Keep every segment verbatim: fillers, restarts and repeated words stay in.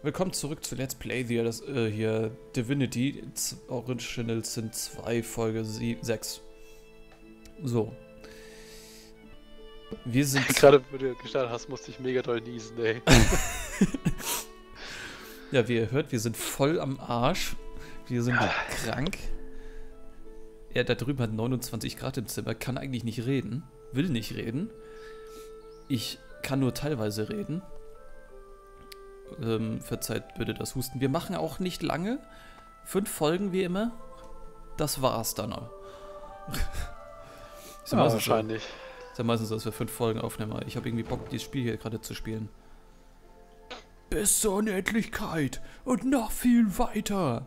Willkommen zurück zu Let's Play hier, das, äh, hier Divinity Original Sin zwei Folge sechs. So. Wir sind... Gerade, wo du gestartet hast, musste ich mega doll niesen, ey. Ja, wie ihr hört, wir sind voll am Arsch. Wir sind krank. Er da drüben hat neunundzwanzig Grad im Zimmer, kann eigentlich nicht reden, will nicht reden. Ich kann nur teilweise reden. Ähm, verzeiht bitte das Husten. Wir machen auch nicht lange. Fünf Folgen wie immer. Das war's dann auch. Ist ja Ja, meistens wahrscheinlich. So, ist ja meistens so, dass wir fünf Folgen aufnehmen. Ich habe irgendwie Bock, dieses Spiel hier gerade zu spielen. Bis zur Unendlichkeit und noch viel weiter.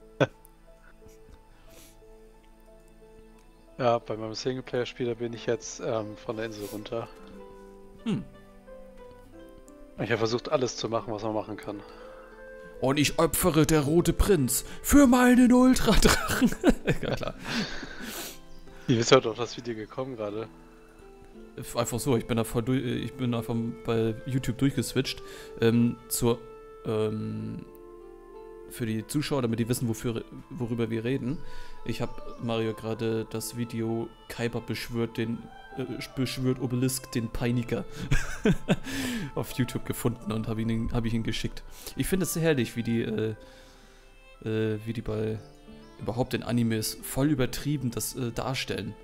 Ja, bei meinem Singleplayer-Spieler bin ich jetzt ähm, von der Insel runter. Hm. Ich habe versucht, alles zu machen, was man machen kann. Und ich opfere der rote Prinz für meinen Ultradrachen. Ja, klar. Wie bist du heute auf das Video gekommen gerade? Einfach so, ich bin da voll durch, ich bin einfach bei YouTube durchgeswitcht. Ähm, zur, ähm, für die Zuschauer, damit die wissen, wofür, worüber wir reden. Ich habe Mario gerade das Video Kaiba beschwört den äh, beschwört Obelisk den Peiniger auf YouTube gefunden und habe ihn, hab ich ihn geschickt. Ich finde es sehr herrlich, wie die äh, äh, wie die bei überhaupt in Animes voll übertrieben das äh, darstellen.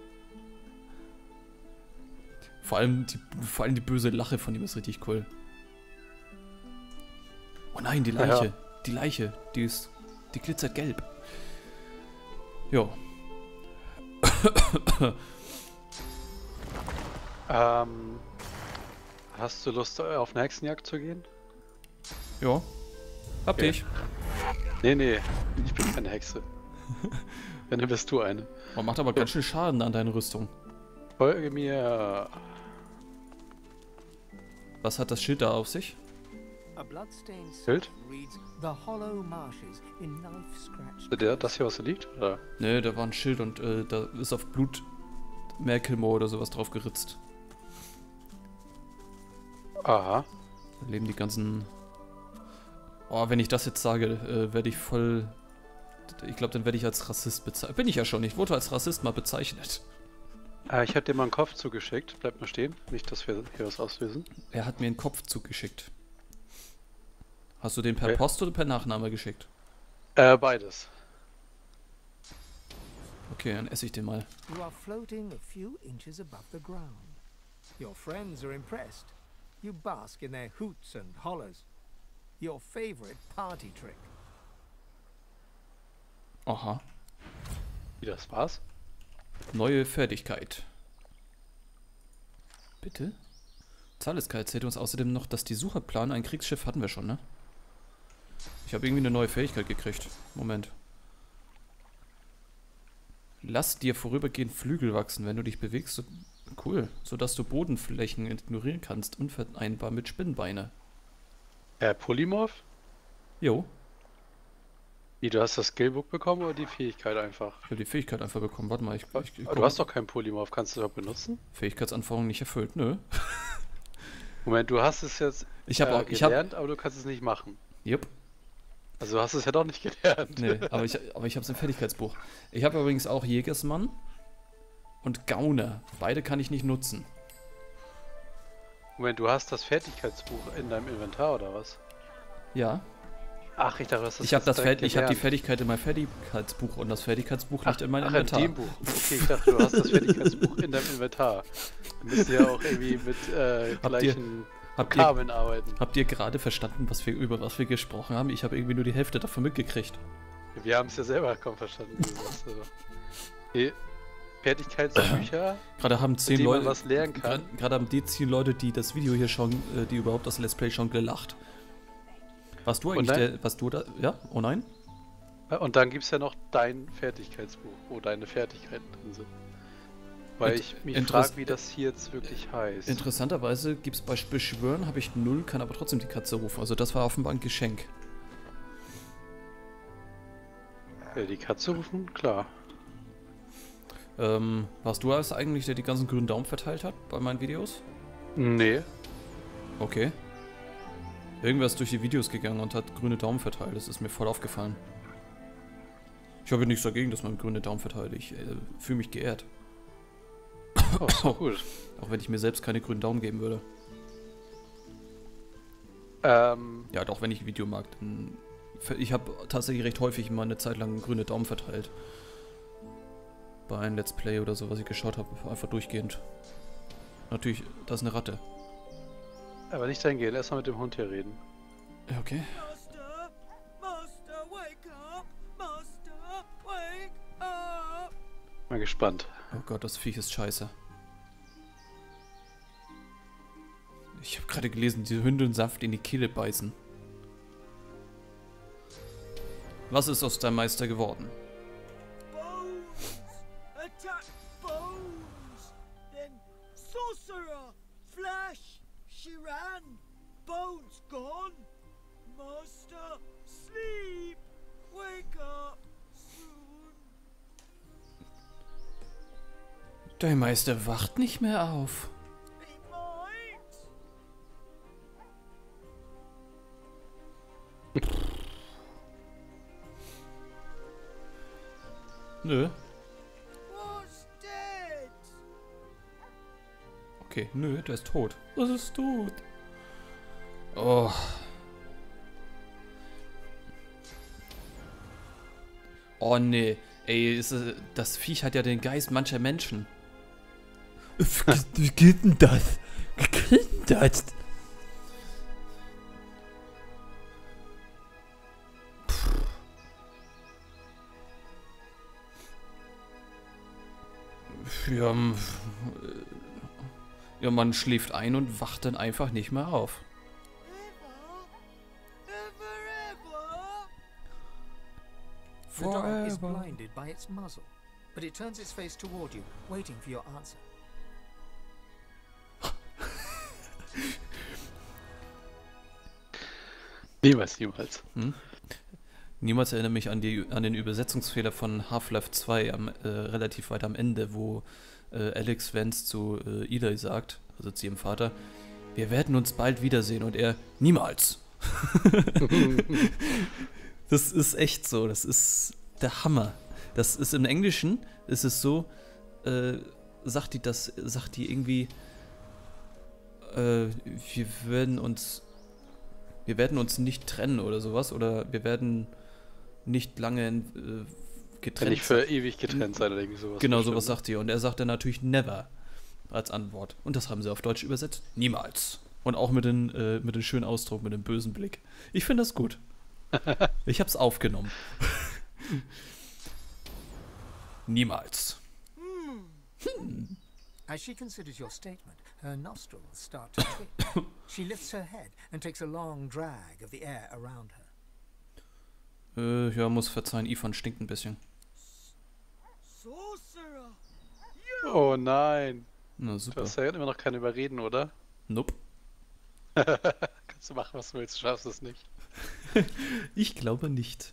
Vor allem, die, vor allem die böse Lache von ihm ist richtig cool. Oh nein, die Leiche. Ja, ja. Die Leiche, die ist, die glitzert gelb. Jo. ähm, hast du Lust, auf eine Hexenjagd zu gehen? Ja. Hab okay. ich. Nee, nee, ich bin keine Hexe. Wenn, dann bist du eine. Man macht aber ja. ganz schön Schaden an deiner Rüstung. Folge mir. Was hat das Schild da auf sich? Schild? Der, das hier, was da liegt? Oder? Ne, da war ein Schild und äh, da ist auf Blut Merkelmoor oder sowas drauf geritzt. Aha. Da leben die ganzen... Oh, wenn ich das jetzt sage, äh, werde ich voll... Ich glaube, dann werde ich als Rassist bezeichnet. Bin ich ja schon, ich wurde als Rassist mal bezeichnet. Äh, ich habe dir mal einen Kopf zugeschickt. Bleib mal stehen, nicht, dass wir hier was auslösen. Er hat mir einen Kopf zugeschickt. Hast du den per okay. Post oder per Nachname geschickt? Äh, beides. Okay, dann esse ich den mal. You are floating a few inches above the ground. Your friends are impressed. You bask in their hoots and hollers. Your favorite party trick. Aha. Wie, das war's? Neue Fertigkeit. Bitte? Zaleska erzählt uns außerdem noch, dass die Sucher planen, ein Kriegsschiff hatten wir schon, ne? Ich habe irgendwie eine neue Fähigkeit gekriegt. Moment. Lass dir vorübergehend Flügel wachsen, wenn du dich bewegst. So, cool. Sodass du Bodenflächen ignorieren kannst, unvereinbar mit Spinnbeine. Äh, Polymorph? Jo. Wie, du hast das Skillbook bekommen oder die Fähigkeit einfach? Ich habe die Fähigkeit einfach bekommen. Warte mal, ich... ich, ich du hast doch keinen Polymorph, kannst du das benutzen? Fähigkeitsanforderung nicht erfüllt, nö. Moment, du hast es jetzt ich hab äh, auch, ich gelernt, hab... aber du kannst es nicht machen. Jupp. Also du hast es ja doch nicht gelernt. Nee, aber ich, aber ich habe es im Fertigkeitsbuch. Ich habe übrigens auch Jägersmann und Gauner. Beide kann ich nicht nutzen. Moment, du hast das Fertigkeitsbuch in deinem Inventar, oder was? Ja. Ach, ich dachte, das ist Ich habe das Fer ich habe die Fertigkeit in meinem Fertigkeitsbuch und das Fertigkeitsbuch ach, liegt in meinem ach, Inventar. In dem Buch. Okay, ich dachte, du hast das Fertigkeitsbuch in deinem Inventar. Du müsst ja auch irgendwie mit äh, gleichen Vokabeln arbeiten. Habt ihr gerade verstanden, was wir über was wir gesprochen haben? Ich habe irgendwie nur die Hälfte davon mitgekriegt. Wir haben es ja selber kaum verstanden. Okay. Fertigkeitsbücher, gerade haben zehn Leute was lernen kann. Gerade haben die zehn Leute, die das Video hier schauen, die überhaupt das Let's Play schon gelacht. Warst du eigentlich der, was du da, ja? Oh nein? Und dann gibt es ja noch dein Fertigkeitsbuch, wo deine Fertigkeiten drin sind. Weil Int ich mich frage, wie das hier jetzt wirklich heißt. Interessanterweise gibt es bei Beschwören, habe ich null, kann aber trotzdem die Katze rufen. Also das war offenbar ein Geschenk. Ja, die Katze rufen? Klar. Ähm, warst du als eigentlich, der die ganzen grünen Daumen verteilt hat bei meinen Videos? Nee. Okay. Irgendwer ist durch die Videos gegangen und hat grüne Daumen verteilt. Das ist mir voll aufgefallen. Ich habe nichts dagegen, dass man grüne Daumen verteilt. Ich äh, fühle mich geehrt. Oh, so gut. Auch wenn ich mir selbst keine grünen Daumen geben würde. Ähm. Ja, doch, wenn ich ein Video mag, dann... Ich habe tatsächlich recht häufig mal eine Zeit lang grüne Daumen verteilt. Bei einem Let's Play oder so, was ich geschaut habe. Einfach durchgehend. Natürlich, da ist eine Ratte. Aber nicht dahin gehen, erstmal mit dem Hund hier reden. Ja, okay. Master, Master, wake up! Master, wake up! Mal gespannt. Oh Gott, das Viech ist scheiße. Ich habe gerade gelesen, die Hündin Saft in die Kehle beißen. Was ist aus deinem Meister geworden? Bones! Attack Bones! Then Sorcerer! Flash! She ran! Bones gone! Master, sleep! Wake up soon! Dein Meister wacht nicht mehr auf. He might! Nö. Was dead? Okay, nö, der ist tot. Was ist tot? Oh. Oh nee. Ey, ist, äh, das Viech hat ja den Geist mancher Menschen. Wie geht denn das? Wie geht denn das? Ja, ja, man schläft ein und wacht dann einfach nicht mehr auf. The dog is blinded by its muzzle, but it turns its face toward you, waiting for your answer. Niemals, niemals. Hm? Niemals erinnere mich an, die, an den Übersetzungsfehler von Half-Life zwei am, äh, relativ weit am Ende, wo äh, Alex Vance zu äh, Eli sagt, also zu ihrem Vater, wir werden uns bald wiedersehen und er, niemals. Das ist echt so, das ist der Hammer. Das ist im Englischen, ist es so, äh, sagt die das, sagt die irgendwie, äh, wir werden uns, wir werden uns nicht trennen oder sowas, oder wir werden nicht lange äh, getrennt. Nicht für ewig getrennt sein oder irgendwie sowas. Genau, sowas sagt sie. Und er sagt dann natürlich never als Antwort. Und das haben sie auf Deutsch übersetzt. Niemals. Und auch mit dem äh, mit dem schönen Ausdruck, mit dem bösen Blick. Ich finde das gut. Ich hab's aufgenommen. Niemals. Hmm. As she considers your statement, her nostrils start to twitch. She lifts her head and takes a long drag of the air around her. Äh, ja, muss verzeihen, Ivan stinkt ein bisschen. Sorcerer! Oh nein. Na Du super. hast ja immer noch keine Überreden, oder? Nope. Kannst du machen, was du willst, du schaffst es nicht. Ich glaube nicht.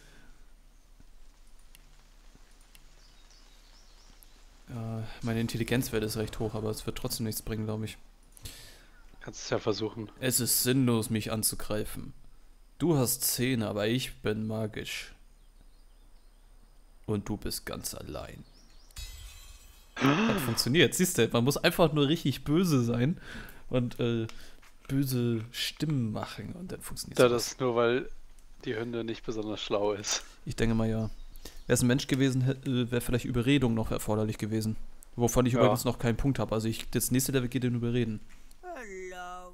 Äh, meine Intelligenzwert ist recht hoch, aber es wird trotzdem nichts bringen, glaube ich. Kannst es ja versuchen. Es ist sinnlos, mich anzugreifen. Du hast Zähne, aber ich bin magisch. Und du bist ganz allein. Hat funktioniert, siehst du, man muss einfach nur richtig böse sein und äh, böse Stimmen machen und dann funktioniert Ja, es. das ist nur, weil die Hünde nicht besonders schlau ist. Ich denke mal, ja. Wäre es ein Mensch gewesen, wäre vielleicht Überredung noch erforderlich gewesen. Wovon ich Ja. übrigens noch keinen Punkt habe. Also ich, das nächste Level geht in Überreden. Hello.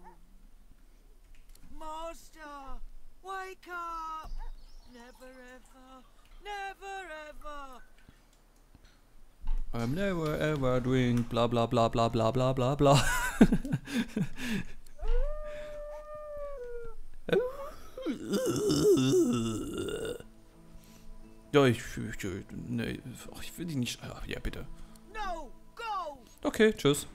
Master, wake up! Never ever, never ever! I'm never ever doing bla bla bla bla bla bla bla bla. Ja, ich, ich, nee, ach, ich will dich nicht. Ach, ja, bitte. No, go! Okay, tschüss.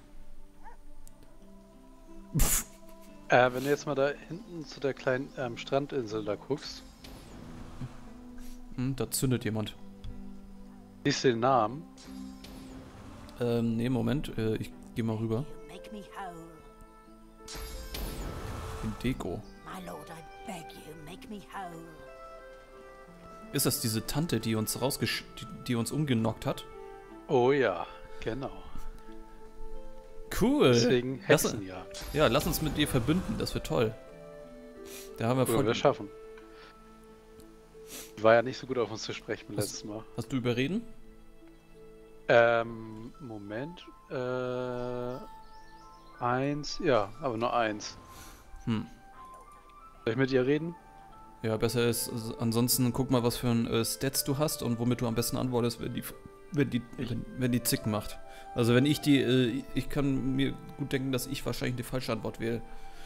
Pff, Äh, wenn du jetzt mal da hinten zu der kleinen ähm, Strandinsel da guckst, hm, da zündet jemand. siehst du den Namen? Ähm, nee, Moment, äh, ich geh mal rüber. Make me whole. In Deko. My My lord, I beg you, make me whole. Ist das diese Tante, die uns rausgesch... Die, die uns umgenockt hat? Oh ja, genau. Cool. Deswegen Lass- Hexenjagd. Ja, lass uns mit ihr verbünden, das wird toll. Da haben wir Würden voll... wir schaffen. War ja nicht so gut auf uns zu sprechen beim letzten Mal. Hast du überreden? Ähm, Moment. Äh, eins, ja, aber nur eins. Hm. Soll ich mit ihr reden? Ja, besser ist, also ansonsten guck mal, was für ein äh, Stats du hast und womit du am besten antwortest, wenn die, wenn die, wenn, wenn die Zicken macht. Also wenn ich die, äh, ich kann mir gut denken, dass ich wahrscheinlich die falsche Antwort wähle.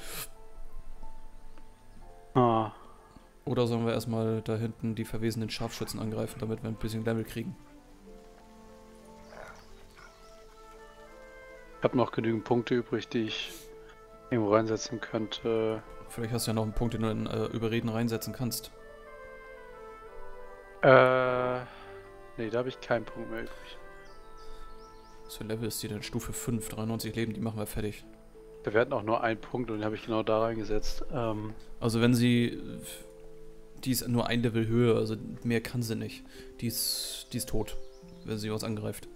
Ah. Oder sollen wir erstmal da hinten die verwesenden Scharfschützen angreifen, damit wir ein bisschen Level kriegen? Ich habe noch genügend Punkte übrig, die ich irgendwo reinsetzen könnte. Vielleicht hast du ja noch einen Punkt, den du in äh, Überreden reinsetzen kannst. Äh, nee, da habe ich keinen Punkt mehr übrig. Was für ein Level ist die denn? Stufe fünf, dreiundneunzig Leben, die machen wir fertig. Wir hatten auch nur einen Punkt und den habe ich genau da reingesetzt. Ähm, Also wenn sie... Die ist nur ein Level höher, also mehr kann sie nicht. Die ist, die ist tot, wenn sie uns angreift.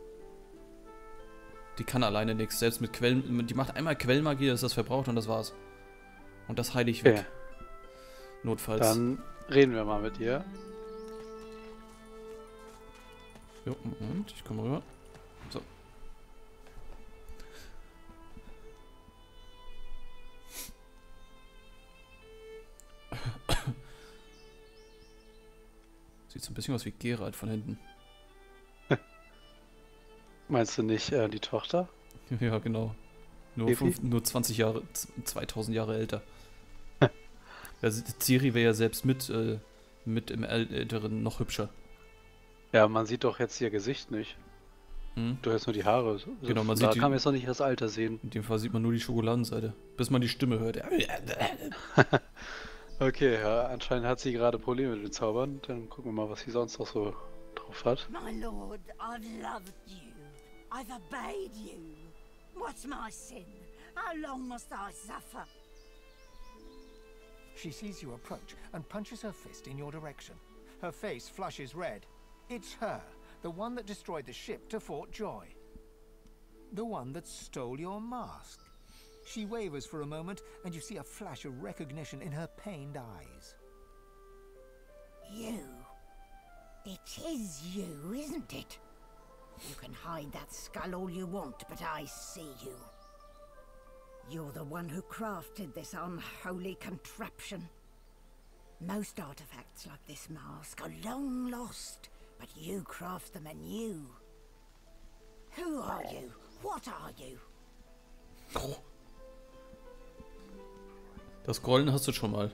Die kann alleine nichts, selbst mit Quellen... Die macht einmal Quellmagie, das ist das verbraucht und das war's. Und das heile ich weg. okay. Notfalls. Dann reden wir mal mit ihr. Jo, Moment, ich komme rüber. So. Sieht so ein bisschen aus wie Geralt von hinten. Meinst du nicht äh, die Tochter? Ja, genau. Nur, Evi? fünf, nur zwanzig Jahre, z- zweitausend Jahre älter. Ja, Ciri wäre ja selbst mit, äh, mit im äl- Älteren noch hübscher. Ja, man sieht doch jetzt ihr Gesicht nicht. Hm? Du hast nur die Haare. So- Genau, man da sieht die- kann man jetzt noch nicht das Alter sehen. In dem Fall sieht man nur die Schokoladenseite, bis man die Stimme hört. Okay, ja, anscheinend hat sie gerade Probleme mit den Zaubern. Dann gucken wir mal, was sie sonst noch so drauf hat. My lord, I've loved you. I've obeyed you. What's my sin? How long must I suffer? She sees you approach and punches her fist in your direction. Her face flushes red. It's her, the one that destroyed the ship to Fort Joy. The one that stole your mask. She wavers for a moment, and you see a flash of recognition in her pained eyes. You. It is you, isn't it? You can hide that skull all you want, but I see you. You're the one who crafted this unholy contraption. Most artifacts like this mask are long lost, but you craft them anew. Who are you? What are you? Das Grollen hast du schon mal.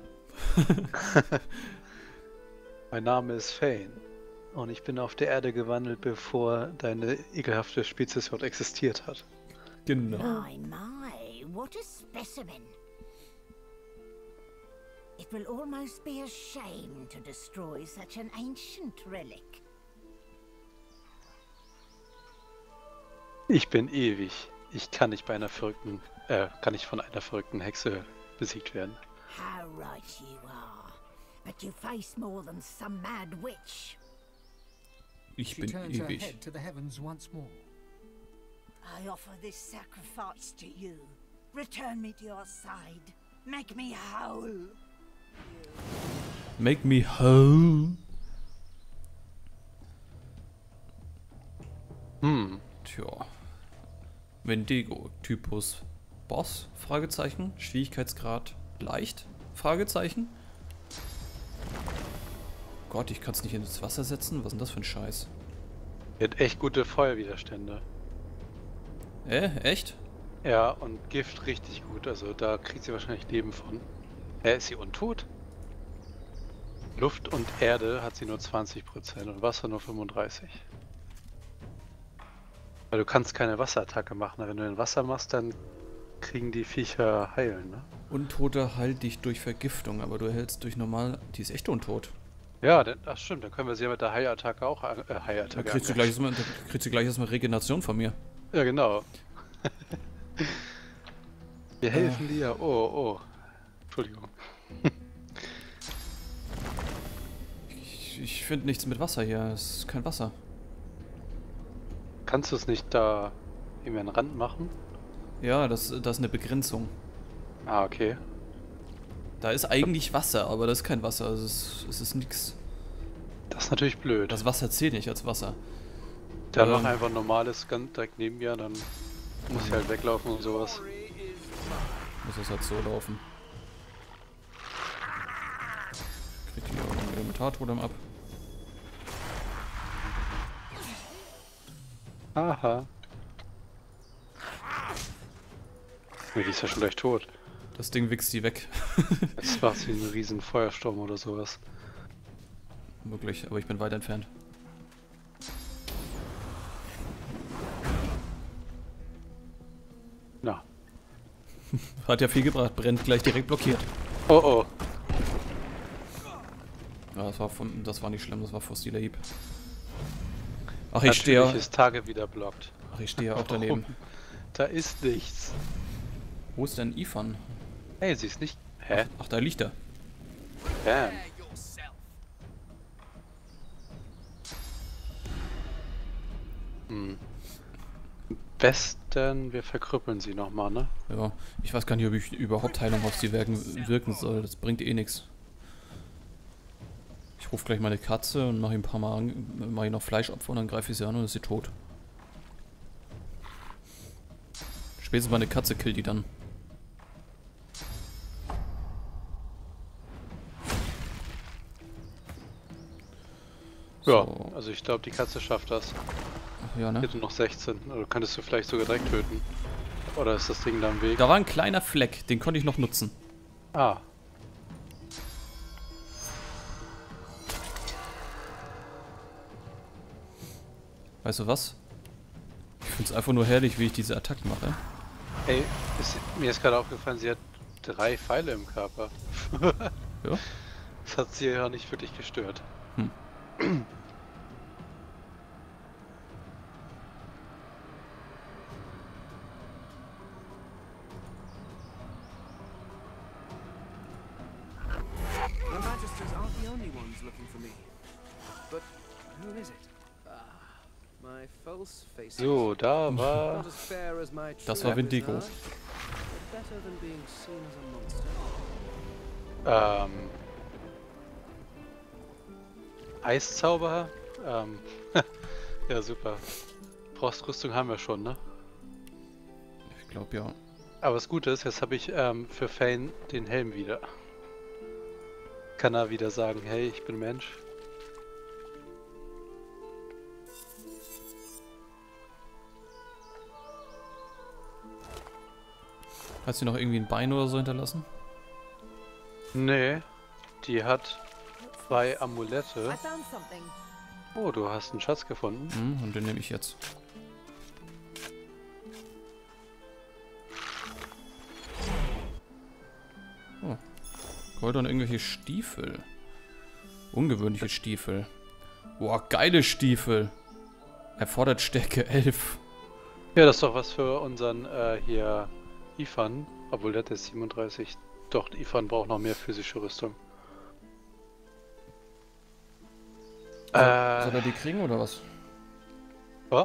Mein Name ist Fane. Und ich bin auf der Erde gewandelt, bevor deine ekelhafte Spezies dort existiert hat. Genau. My, my, what a specimen. It will almost be a shame to destroy such an ancient relic. Ich bin ewig. Ich kann nicht bei einer verrückten, äh, kann nicht von einer verrückten Hexe besiegt werden. How right you are. But you face more than some mad witch. Ich She bin turns her ewig. head to the heavens once more. I offer this sacrifice to you. Return me to your side. Make me whole. Make me whole. Hm. Tja. Wendigo. Typus Boss? Fragezeichen. Schwierigkeitsgrad leicht? Fragezeichen. Gott, ich kann es nicht ins Wasser setzen. Was ist denn das für ein Scheiß? Die hat echt gute Feuerwiderstände. Äh, echt? Ja, und Gift richtig gut. Also da kriegt sie wahrscheinlich Leben von. Hä, ist sie untot? Luft und Erde hat sie nur zwanzig Prozent und Wasser nur fünfunddreißig. Weil du kannst keine Wasserattacke machen. Wenn du ein Wasser machst, dann kriegen die Viecher heilen, ne? Untote heilt dich durch Vergiftung, aber du hältst durch normal... Die ist echt untot. Ja, denn, ach stimmt, dann können wir sie ja mit der Haiattacke auch an, äh, Da Haiattacke kriegst du angreifen. gleich erstmal, da kriegst du gleich erstmal Regeneration von mir. Ja, genau. Wir helfen dir. Oh, oh. Entschuldigung. Ich, ich finde nichts mit Wasser hier. Es ist kein Wasser. Kannst du es nicht da irgendwie einen Rand machen? Ja, das, das ist eine Begrenzung. Ah, okay. Da ist eigentlich Wasser, aber das ist kein Wasser. Es ist, es ist nix. Das ist natürlich blöd. Das Wasser zählt nicht als Wasser. Dann ähm, mach einfach ein normales ganz direkt neben mir, dann muss ich halt weglaufen und sowas. Muss das halt so laufen. Kriegt hier auch ein Elementartotem ab. Aha. Nee, die ist ja schon gleich tot. Das Ding wichst die weg. Jetzt macht sie einen riesen Feuersturm oder sowas. Möglich, aber ich bin weit entfernt. Na. Hat ja viel gebracht, brennt gleich direkt blockiert. Oh oh. Ja, das war von, das war nicht schlimm, das war fossiler Hieb. Ach, ich stehe. Natürlich ist Tage wieder blockt. Ach, ich stehe auch daneben. Da ist nichts. Wo ist denn Ifan? Hey, sie ist nicht. Hä? Ach, da liegt er. Bam. Hm. Am besten, wir verkrüppeln sie nochmal, ne? Ja, ich weiß gar nicht, ob ich überhaupt Heilung auf sie wirken, wirken soll. Das bringt eh nichts. Ich rufe gleich meine Katze und mache ihm ein paar Mal an, mache ihm noch Fleischopfer und dann greife ich sie an und ist sie tot. Spätestens meine Katze killt die dann. Ja, So. also ich glaube, die Katze schafft das. Ja, ne? Hätte noch sechzehn. Oder könntest du vielleicht sogar direkt töten? Oder ist das Ding da am Weg? Da war ein kleiner Fleck, den konnte ich noch nutzen. Ah. Weißt du was? Ich finde es einfach nur herrlich, wie ich diese Attacken mache. Ey, ist, mir ist gerade aufgefallen, sie hat drei Pfeile im Körper. Ja. Das hat sie ja nicht wirklich gestört. Hm. The Magisters aren't the only ones looking for me. But who is it? Ah, my false face. So, da war... Not as fair as my Das true war Vindigo. visage, but better than being seen as a monster. Ähm... Eiszauber? Ähm... ja, super. Frostrüstung haben wir schon, ne? Ich glaube ja. Aber das Gute ist, jetzt habe ich ähm, für Fane den Helm wieder. Kann er wieder sagen, hey, ich bin Mensch. Hast du noch irgendwie ein Bein oder so hinterlassen? Nee, die hat zwei Amulette. I found something. Oh, du hast einen Schatz gefunden. Hm, und den nehme ich jetzt. Oh. Gold und irgendwelche Stiefel. Ungewöhnliche Stiefel. Boah, geile Stiefel. Erfordert Stärke elf. Ja, das ist doch was für unseren äh, hier Ifan. Obwohl, der ist siebenunddreißig. Doch, Ifan braucht noch mehr physische Rüstung. Soll, Äh, soll er die kriegen oder was? was?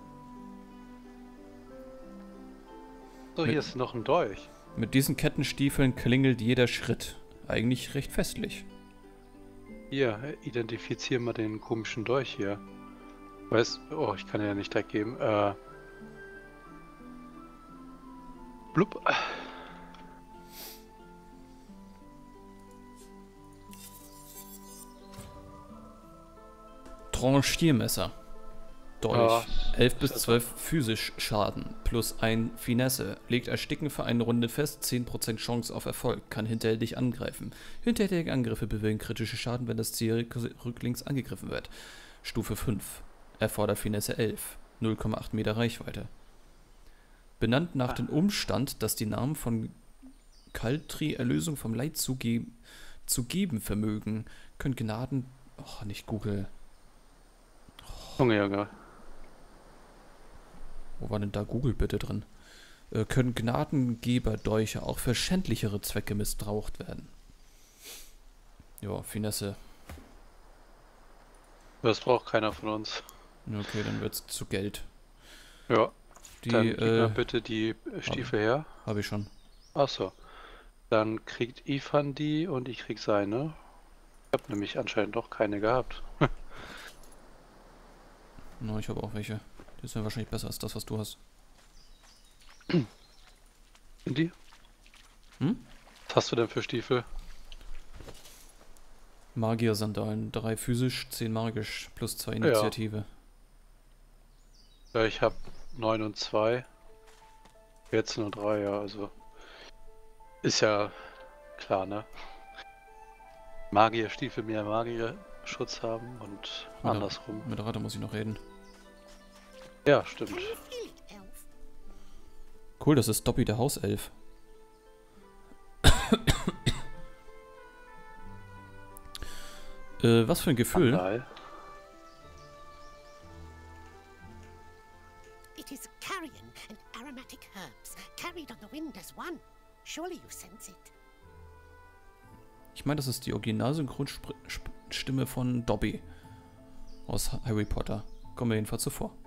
So, Mit- hier ist noch ein Dolch. Mit diesen Kettenstiefeln klingelt jeder Schritt. Eigentlich recht festlich. Hier, identifizier mal den komischen Dolch hier. Weißt oh, ich kann ja nicht direkt geben. Äh. Blub. Tranchiermesser. Dolch. Ja, elf bis das- zwölf physisch Schaden. Plus ein Finesse. Legt Ersticken für eine Runde fest. zehn Prozent Chance auf Erfolg. Kann hinterhältig angreifen. Hinterhältige Angriffe bewirken kritische Schaden, wenn das Ziel rücklings angegriffen wird. Stufe fünf. Erfordert Finesse elf. null Komma acht Meter Reichweite. Benannt nach Ah. dem Umstand, dass die Namen von Kaltri Erlösung vom Leid zu, ge zu geben vermögen, können Gnaden... Oh, nicht Google. Junge, Junge. Wo war denn da Google bitte drin? Äh, können Gnadengeberdolche auch für schändlichere Zwecke missbraucht werden? Ja, Finesse. Das braucht keiner von uns. Ja, okay, dann wird's zu Geld. Ja, Die, dann gib mal äh, bitte die Stiefel her. habe ich schon. Achso. Dann kriegt Ethan die und ich krieg seine. Ich habe nämlich anscheinend doch keine gehabt. Na, ich habe auch welche. Die sind wahrscheinlich besser als das, was du hast. Und die? Hm? Was hast du denn für Stiefel? Magier-Sandalen. Drei physisch, zehn magisch, plus zwei Initiative. Ja, ich habe neun und zwei. Jetzt nur drei, ja, also. Ist ja klar, ne? Magierstiefel mehr Magierschutz haben und Mit der- andersrum. Mit Ratte muss ich noch reden. Ja, stimmt. Can you feel it, Elf? Cool, das ist Dobby der Hauself. äh, was für ein Gefühl. Andal. It is carrion and aromatic herbs, carried on the wind as one. Surely you sense it. Ich meine, das ist die Original-Synchronstimme von Dobby aus Harry Potter. Kommt mir jedenfalls so vor.